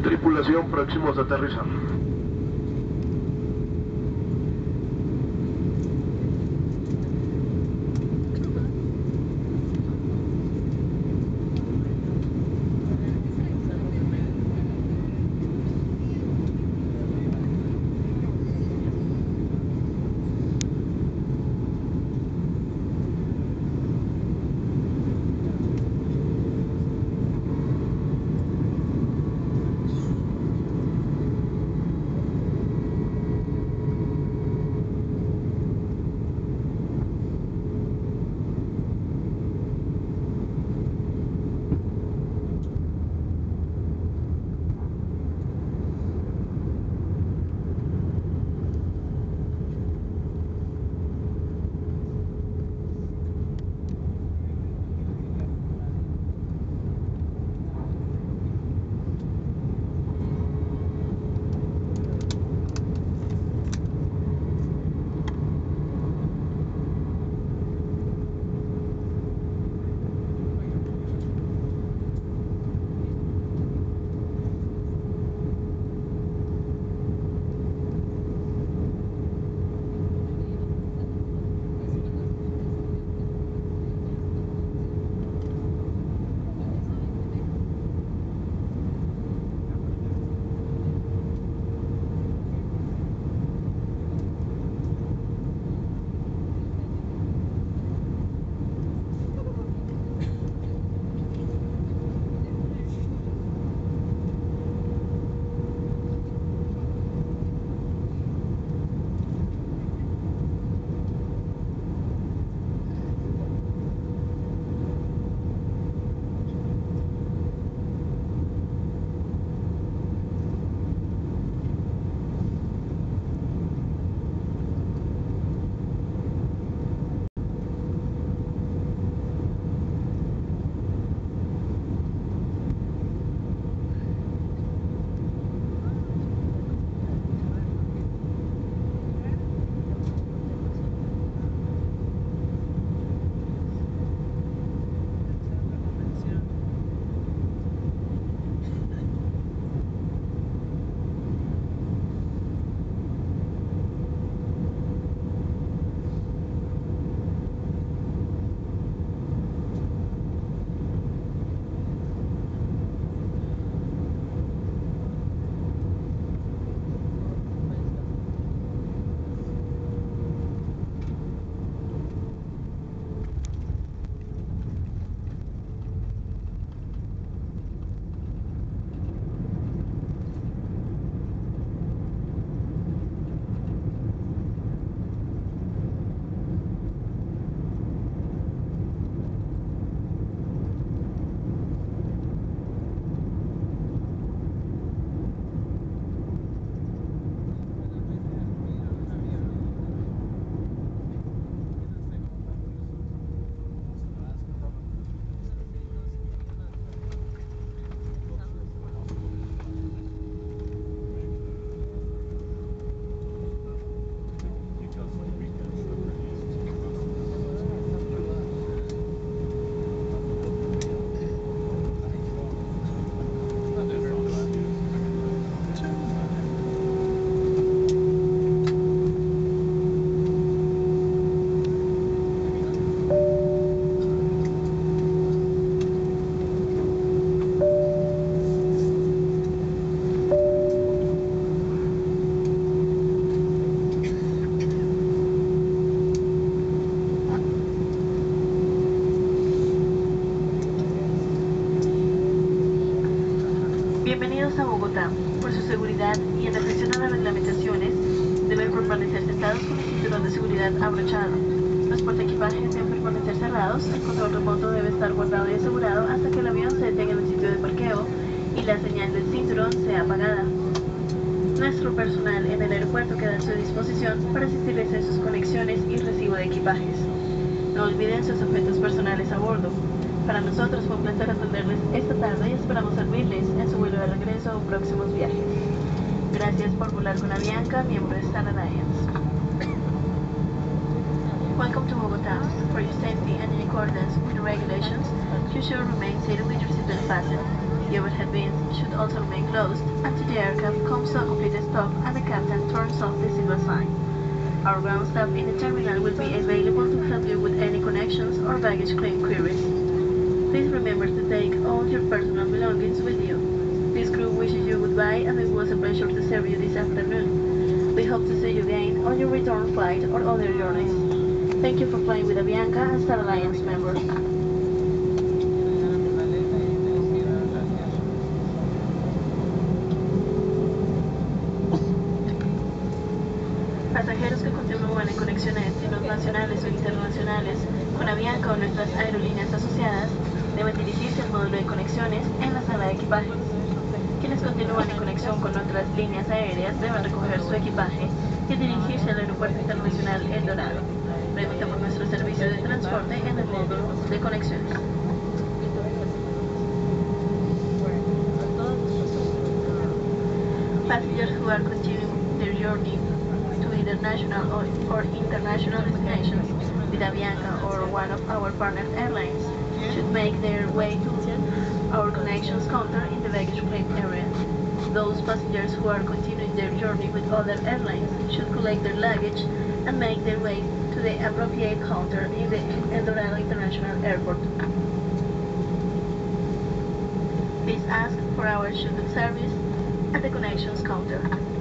Tripulación, próximos a aterrizar. Bienvenidos a Bogotá. Por su seguridad y en atención a las reglamentaciones, deben permanecer sentados con el cinturón de seguridad abrochado. Los portaequipajes deben permanecer cerrados, el control remoto debe estar guardado y asegurado hasta que el avión se detenga en el sitio de parqueo y la señal del cinturón sea apagada. Nuestro personal en el aeropuerto queda a su disposición para asistirles en sus conexiones y recibo de equipajes. No olviden sus objetos personales a bordo. Para nosotros fue un placer atenderles esta tarde y esperamos servirles en su vuelo de regreso o próximos viajes. Gracias por volar con Avianca, miembro de Star Alliance. Welcome to Bogotá. For your safety and in accordance with the regulations, you should remain seated with your seatbelt fastened. The overhead bins should also remain closed until the aircraft comes to a complete stop and the captain turns off the silver sign. Our ground staff in the terminal will be available to help you with any connections or baggage claim queries. Please remember to take all your personal belongings with you. This crew wishes you goodbye and it was a pleasure to serve you this afternoon. We hope to see you again on your return flight or other journeys. Thank you for flying with Avianca and Star Alliance members. Pasajeros que continúan en conexión a destinos nacionales o internacionales con Avianca o nuestras aerolíneas asociadas deben dirigirse al módulo de conexiones en la sala de equipaje. Quienes continúan en conexión con otras líneas aéreas deben recoger su equipaje y dirigirse al Aeropuerto Internacional El Dorado. Pregunta por nuestro servicio de transporte en el módulo de conexiones. Passengers who are continuing their journey to either national or international destinations with Avianca or one of our partner airlines should make their way to our connections counter in the baggage claim area. Those passengers who are continuing their journey with other airlines should collect their luggage and make their way to the appropriate counter in the El Dorado International Airport. Please ask for our shuttle service at the connections counter.